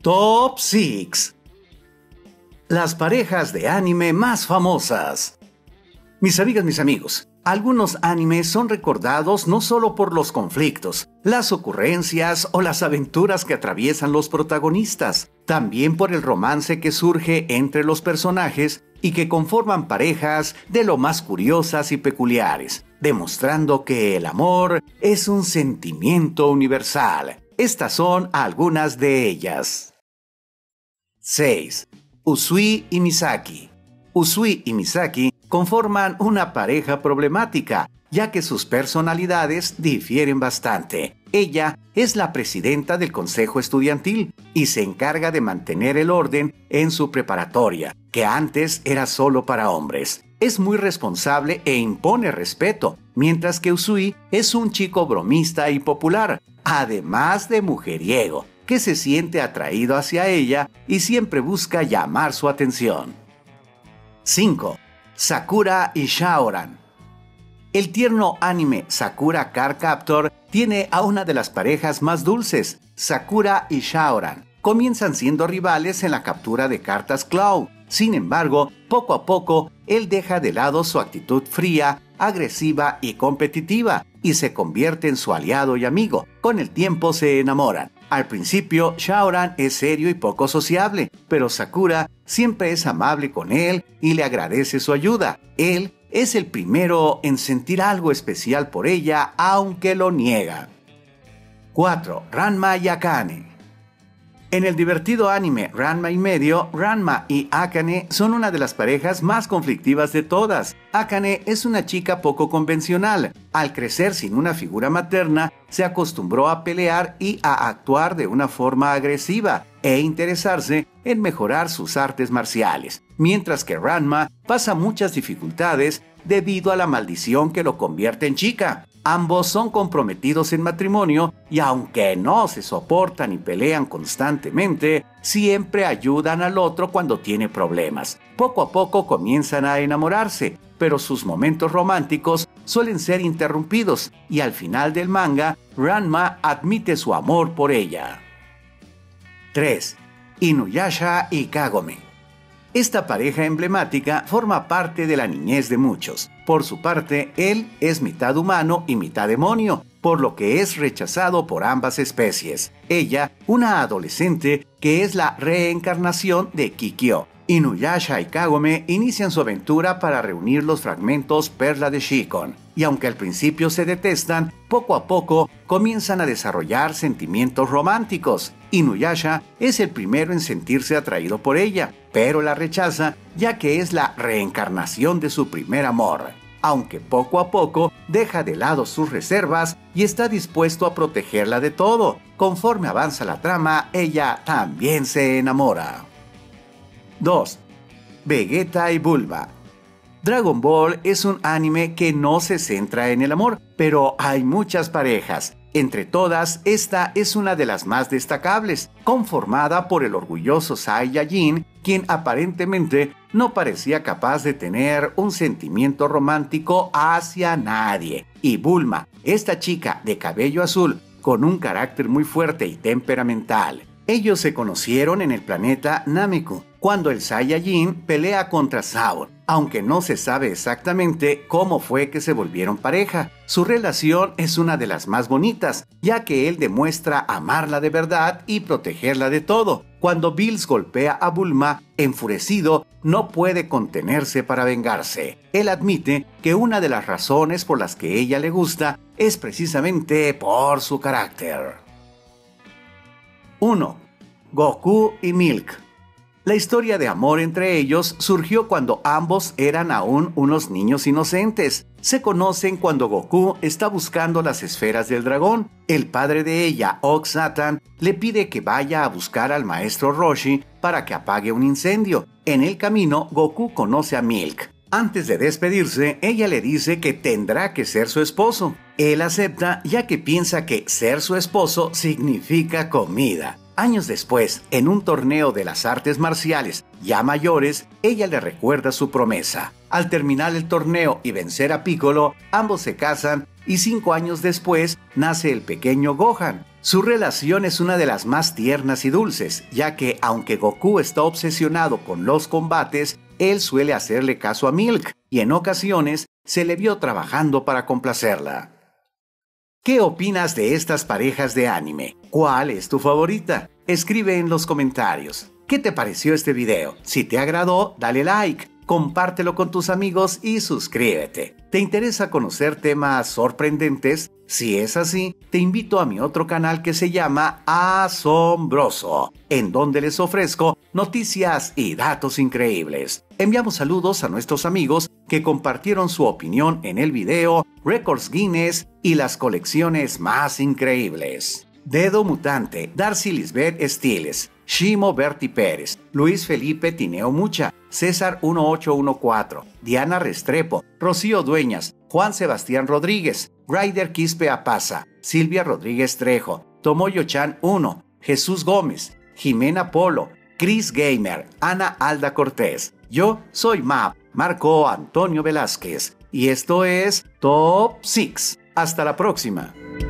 Top 6. Las parejas de anime más famosas. Mis amigas, mis amigos, algunos animes son recordados no solo por los conflictos, las ocurrencias o las aventuras que atraviesan los protagonistas, también por el romance que surge entre los personajes y que conforman parejas de lo más curiosas y peculiares, demostrando que el amor es un sentimiento universal. Estas son algunas de ellas. 6. Usui y Misaki. Usui y Misaki conforman una pareja problemática, ya que sus personalidades difieren bastante. Ella es la presidenta del consejo estudiantil y se encarga de mantener el orden en su preparatoria, que antes era solo para hombres. Es muy responsable e impone respeto, mientras que Usui es un chico bromista y popular, además de mujeriego, que se siente atraído hacia ella y siempre busca llamar su atención. 5. Sakura y Shaoran. El tierno anime Sakura Card Captor tiene a una de las parejas más dulces. Sakura y Shaoran comienzan siendo rivales en la captura de cartas Claw. Sin embargo, poco a poco, él deja de lado su actitud fría, agresiva y competitiva y se convierte en su aliado y amigo. Con el tiempo se enamoran. Al principio, Shaoran es serio y poco sociable, pero Sakura siempre es amable con él y le agradece su ayuda. Él es el primero en sentir algo especial por ella, aunque lo niega. 4. Ranma y Akane. En el divertido anime Ranma y medio, Ranma y Akane son una de las parejas más conflictivas de todas. Akane es una chica poco convencional. Al crecer sin una figura materna, se acostumbró a pelear y a actuar de una forma agresiva e interesarse en mejorar sus artes marciales, mientras que Ranma pasa muchas dificultades debido a la maldición que lo convierte en chica. Ambos son comprometidos en matrimonio y aunque no se soportan y pelean constantemente, siempre ayudan al otro cuando tiene problemas. Poco a poco comienzan a enamorarse, pero sus momentos románticos suelen ser interrumpidos y al final del manga, Ranma admite su amor por ella. 3. Inuyasha y Kagome. Esta pareja emblemática forma parte de la niñez de muchos. Por su parte, él es mitad humano y mitad demonio, por lo que es rechazado por ambas especies. Ella, una adolescente que es la reencarnación de Kikyo. Inuyasha y Kagome inician su aventura para reunir los fragmentos Perla de Shikon, y aunque al principio se detestan, poco a poco comienzan a desarrollar sentimientos románticos. Inuyasha es el primero en sentirse atraído por ella, pero la rechaza ya que es la reencarnación de su primer amor. Aunque poco a poco deja de lado sus reservas y está dispuesto a protegerla de todo. Conforme avanza la trama, ella también se enamora. 2. Vegeta y Bulma. Dragon Ball es un anime que no se centra en el amor, pero hay muchas parejas. Entre todas, esta es una de las más destacables, conformada por el orgulloso Saiyajin, quien aparentemente no parecía capaz de tener un sentimiento romántico hacia nadie, y Bulma, esta chica de cabello azul, con un carácter muy fuerte y temperamental. Ellos se conocieron en el planeta Nameku, cuando el Saiyajin pelea contra Saur, aunque no se sabe exactamente cómo fue que se volvieron pareja. Su relación es una de las más bonitas, ya que él demuestra amarla de verdad y protegerla de todo. Cuando Bills golpea a Bulma, enfurecido, no puede contenerse para vengarse. Él admite que una de las razones por las que ella le gusta es precisamente por su carácter. 1. Goku y Milk. La historia de amor entre ellos surgió cuando ambos eran aún unos niños inocentes. Se conocen cuando Goku está buscando las esferas del dragón. El padre de ella, Ok Satan, le pide que vaya a buscar al maestro Roshi para que apague un incendio. En el camino, Goku conoce a Milk. Antes de despedirse, ella le dice que tendrá que ser su esposo. Él acepta ya que piensa que ser su esposo significa comida. Años después, en un torneo de las artes marciales ya mayores, ella le recuerda su promesa. Al terminar el torneo y vencer a Piccolo, ambos se casan y 5 años después nace el pequeño Gohan. Su relación es una de las más tiernas y dulces, ya que aunque Goku está obsesionado con los combates, él suele hacerle caso a Milk y en ocasiones se le vio trabajando para complacerla. ¿Qué opinas de estas parejas de anime? ¿Cuál es tu favorita? Escribe en los comentarios. ¿Qué te pareció este video? Si te agradó, dale like, compártelo con tus amigos y suscríbete. ¿Te interesa conocer temas sorprendentes? Si es así, te invito a mi otro canal que se llama Asombroso, en donde les ofrezco noticias y datos increíbles. Enviamos saludos a nuestros amigos que compartieron su opinión en el video, récords Guinness y las colecciones más increíbles. Dedo Mutante, Darcy Lisbeth Estiles, Shimo Berti Pérez, Luis Felipe Tineo Mucha, César 1814, Diana Restrepo, Rocío Dueñas, Juan Sebastián Rodríguez, Ryder Quispe Apaza, Silvia Rodríguez Trejo, Tomoyo Chan 1, Jesús Gómez, Jimena Polo, Chris Gamer, Ana Alda Cortés. Yo soy Marco Antonio Velázquez y esto es Top 6. Hasta la próxima.